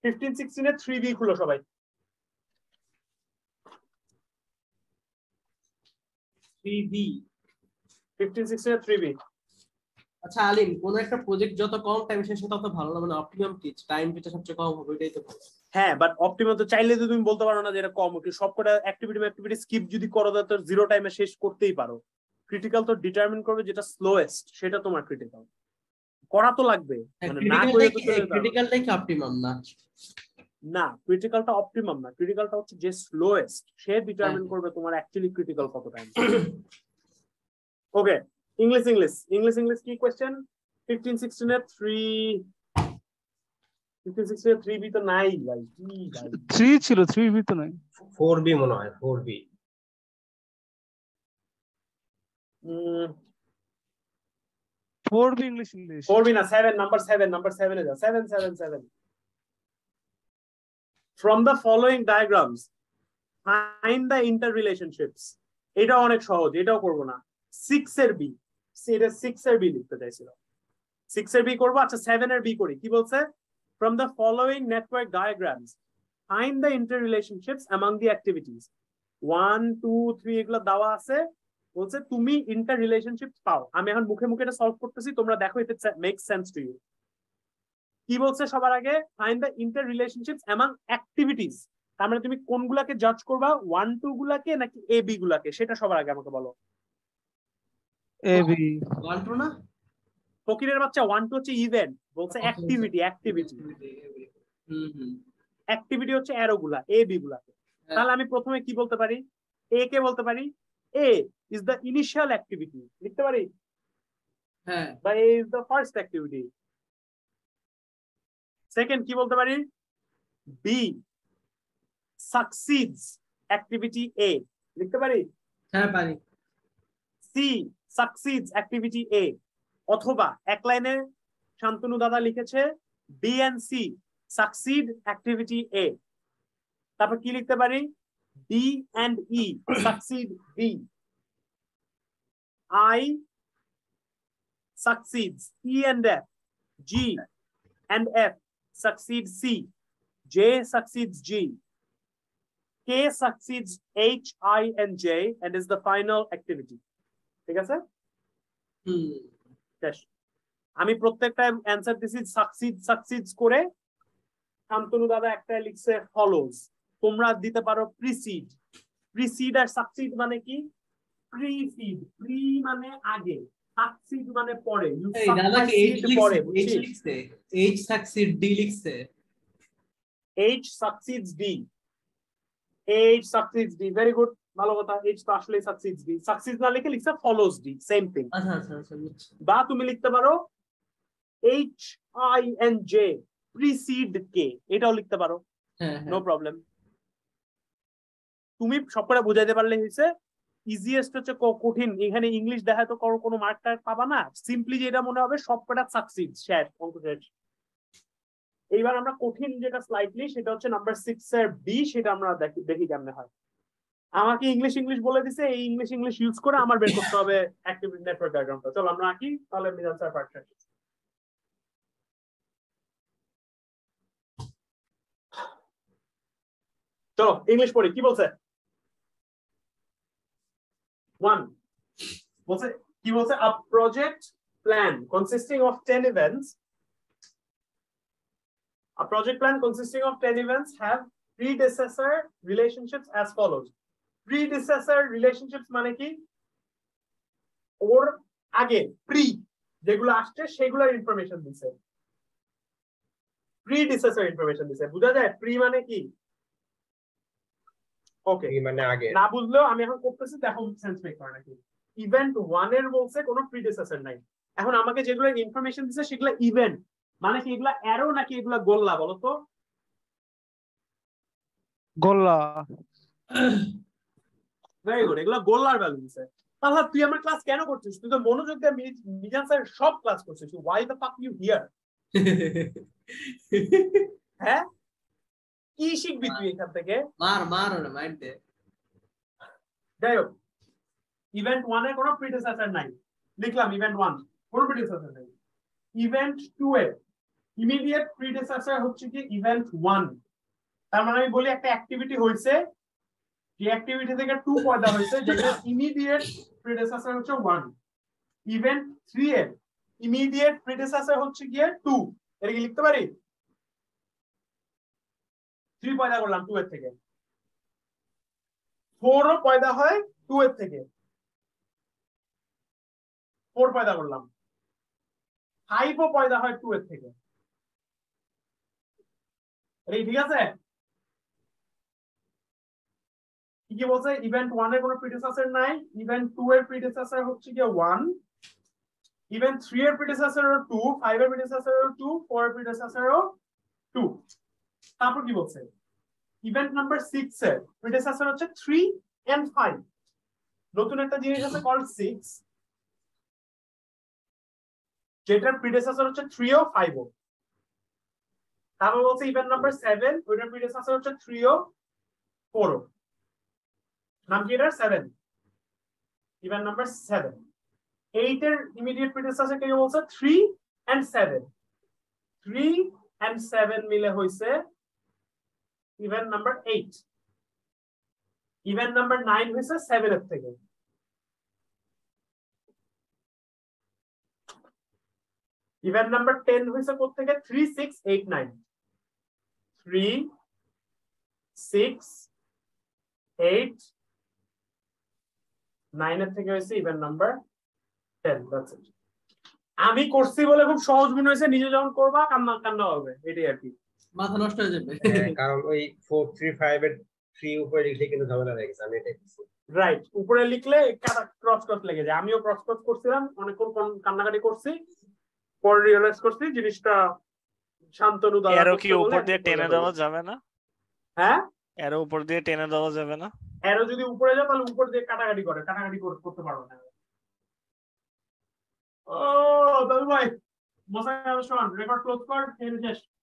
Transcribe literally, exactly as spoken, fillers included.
Fifteen sixteen এর three B খুলো সবাই। থ্রি বি ফিফটিন সিক্সটিন এর থ্রি বি। আচ্ছা আলিম, কোন একটা প্রজেক্ট যত কম টাইম শেষ হয় তত ভালো না, মানে অপটিমাম কি টাইম যেটা সবচেয়ে কম হবে এটাই তো ভালো। হ্যাঁ, বাট অপটিমাম তো চাইলে তো তুমি বলতে পারো না যে এটা কম, কি সবকটা অ্যাক্টিভিটি অ্যাক্টিভিটি স্কিপ যদি করো তো জিরো টাইমে শেষ করতেই পারো। ক্রিটিক্যাল তো ডিটারমিন করবে যেটা স্লোয়েস্ট, সেটা তোমার ক্রিটিক্যাল করা তো লাগবে, মানে না করে তো চলে যাবে। ক্রিটিক্যালটাই কি অপটিমাম না? না, ক্রিটিক্যালটা অপটিমাম না, ক্রিটিক্যালটা হচ্ছে যে স্লোয়েস্ট, সে ডিটারমিন করবে তোমার অ্যাকচুয়ালি ক্রিটিক্যাল কত time. Okay, English English English English কি কোশ্চেন? ফিফটিন সিক্সটিন এর থ্রি ফিফটিন সিক্সটিন এর থ্রি বি তো নাই ভাই, কি ভাই থ্রি ছিল, থ্রি বি তো নাই, ফোর বি মনে হয়, four B. Hmm four B English English four be na seven, number seven, number seven is a seven seven seven. From the following diagrams find the interrelationships. এটা অনেক সহজ, এটাও করব না। six এর বি, এটা six এর বি লিখতে চাইছিল, six এর বি করব। আচ্ছা seven এর বি করি, কি বলছে? From the following network diagrams find the interrelationships among the activities. one two three এগুলো দেওয়া আছে, বলছে তুমি ইন্টার রিলেশনশিপ পাও। আমি এখন মুখে মুখে এটা সলভ করতেছি, তোমরা দেখো it make sense to you. কি বলছে সবার আগে? Find the interrelationships among activities. তার মানে তুমি কোনগুলাকে জাজ করবা, ওয়ান টু গুলাকে নাকি এ বি গুলাকে, সেটা সবার আগে আমাকে বলো। এ বি ওয়ান টু না, ফকিরের বাচ্চা, ওয়ান টু হচ্ছে ইভেন্ট, বলছে activity activity hmm hmm activity হচ্ছে অ্যারো গুলা, এ বি গুলাকে। তাহলে আমি প্রথমে কি বলতে পারি? এ কে বলতে পারি A is the initial activity, লিখতে পারি, হ্যাঁ, বা A is the first activity. Second কি বলতে পারি? বি সাকসিডস অ্যাক্টিভিটি এ, লিখতে পারি। হ্যাঁ পারি। সি সাকসিডস অ্যাক্টিভিটি এ, অথবা এক লাইনে শান্তনু দাদা লিখেছে B and C succeed activity A. তারপর কি লিখতে পারি? D and E succeed B, I succeeds E and F, G and F succeed C, J succeeds G, K succeeds H, I and J and is the final activity. ঠিক আছে? হুম, শেষ। আমি প্রত্যেকটা answer দিছি সাকসিড সাকসিডস করে, শান্তনু দাদা একটা লিখছে ফলোজ। তোমরা দিতে পারো প্রিসিড। প্রিসিড আর সাকসিড মানে কি? প্রিসিড, প্রি মানে আগে, সাকসিড মানে পরে। এই দাদা কি এইচ লিখছে? এইচ লিখছে, এইচ সাকসিড ডি লিখছে। H succeeds D, H succeeds D, very good, ভালো কথা। H তো আসলে succeeds D, succeeds না লিখে লিখছে follows D, same thing। আচ্ছা আচ্ছা আচ্ছা বুঝছি। বা তুমি লিখতে পারো H, I and J precede K, এটাও লিখতে পারো, হ্যাঁ নো প্রবলেম। তুমি সবকটা বুঝাইতে পারলে হয়েছে। ইজিয়েস্ট হচ্ছে কঠিন, এখানে ইংলিশ দেখা তো কোনো মার্ক টার্ক পাবা না, সিম্পলি যেটা মনে হবে সবকটা সাকসিড, শেষ, অঙ্ক শেষ। এইবার আমরা কঠিন যেটা স্লাইটলি, সেটা হচ্ছে নাম্বার সিক্স এর বি, সেটা আমরা দেখি দেখি কেমনে হয়। আমাকে ইংলিশ ইংলিশ বলে দিছে, এই ইংলিশ ইংলিশ ইউজ করে আমার বের করতে হবে অ্যাক্টিভিটি নেটওয়ার্ক ডায়াগ্রামটা। চলো আমরা আঁকি, তাহলে মিজান স্যার পার্ট শেষ। চলো ইংলিশ পড়ি, কি বলছে? ওয়ান বলছে, কি বলছে? A project plan consisting of ten events A project plan consisting of ten events have predecessor relationships as follows. Predecessor relationships মানে কি? ওর আগে প্রি যেগুলো আসছে সেগুলোর ইনফরমেশন দিছে, predecessor ইনফরমেশন দিছে। বুঝা যায় প্রি মানে কি? ওকে, মানে আগে। না বুঝলেও আমি এখন করতেছি, দেখো সেন্স মেক করে নাকি। ইভেন্ট ওয়ান এর বলছে কোনো প্রিডেসেসর নাই। এখন আমাকে যেগুলো ইনফরমেশন দিছে সেগুলো ইভেন্ট মানে কি? এগুলা অ্যারো নাকি এগুলা গোল্লা বলো তো? গোল্লা। ভেরি গুড, এগুলা গোল্লার ভ্যালু দিছে। তাহলে তুই আমার ক্লাস কেন করছিস? তুই তো মনোযোগ দিয়ে মিজান স্যার সব ক্লাস করছিস, why the fuck you here? হ্যাঁ, কি শিখবি তুই এখান থেকে? মার মার না মার দে। যাই হোক, ইভেন্ট ওয়ান এর কোনো প্রিডেসেসর নাই, লিখলাম ইভেন্ট ওয়ান কোনো প্রিডেসেসর নাই। ইভেন্ট টু এর ইমিডিয়েট প্রিডেসেসর হচ্ছে কি ইভেন্ট ওয়ান। তার মানে আমি বলি একটা অ্যাক্টিভিটি হয়েছে, যে অ্যাক্টিভিটি থেকে টু পয়দা হয়েছে, যেটা ইমিডিয়েট প্রিডেসেসর হচ্ছে ওয়ান। ইভেন্ট থ্রি এর ইমিডিয়েট প্রিডেসেসর হচ্ছে গিয়ে টু। এটা কি লিখতে পারি? থ্রি পয়দা করলাম টু এর থেকে, ফোর ও পয়দা হয় টু এর থেকে, ফোর পয়দা করলাম, ফাইভ ও পয়দা হয় টু এর থেকে। ঠিক আছে, কি বলছে? ইভেন্ট ওয়ান এর কোনো প্রিডেসেসর নাই, ইভেন্ট টু এর প্রিডেসেসর হচ্ছে গিয়ে ওয়ান, ইভেন্ট থ্রি এর প্রিডেসেসর টু, ফাইভ এর প্রিডেসেসর টু, ফোর এর প্রিডেসেসর টু। তারপর কি বলছে? ইভেন্ট নাম্বার সিক্স এর প্রিডেসেসর হচ্ছে থ্রি এন্ড ফাইভ। নতুন একটা জিনিস আছে কল্ড সিক্স, যেটার প্রিডেসেসর হচ্ছে থ্রি ও ফাইভ ও। তারপর বলছে ইভেন্ট নাম্বার সেভেন, ওইটার প্রিডেসেসর হচ্ছে থ্রি ও ফোর ও। নাম কি এটার? Seven. Event number seven. Eight এর ইমিডিয়েট প্রিডেসেসর কে বলছে three and seven. Three and seven মিলে হইছে event number eight. Event number nine হইছে সেভেন এর থেকে। ইভেন্ট নাম্বার টেন হইছে কোথ থেকে? Three six eight nine. Three six eight nine এর থেকে হয়েছে ইভেন্ট নাম্বার টেন। আমি করছি বলে খুব সহজ মনে হয়েছে, নিজে যখন করবা কান্না কান্না হবে, এটাই আর কি, মাথা নষ্ট হয়ে যাবে। কারণ ওই ফোর থ্রি ফাইভ এর থ্রি উপরে লিখলে কিন্তু ঝামেলা হয়ে গেছে। আমি এটাই করছি। রাইট, উপরে লিখলে ক্রস ক্রস লেগে যায়। আমিও ক্রস ক্রস করছিলাম, অনেকক্ষণ কান্নাকাটি করছি, পরে রিয়েলাইজ করছি জিনিসটা শান্তনু দ্বারা। এরো কি উপর দিয়ে টেনে দেওয়া যাবে না? হ্যাঁ, এরো উপর দিয়ে টেনে দেওয়া যাবে না? এরো যদি উপরে যায় তাহলে উপর দিয়ে কাটাকাটি করে, কাটাকাটি করতে পারবো না। ও দাদু ভাই, মশাই রেকর্ড ক্লোজ কর, শেষ।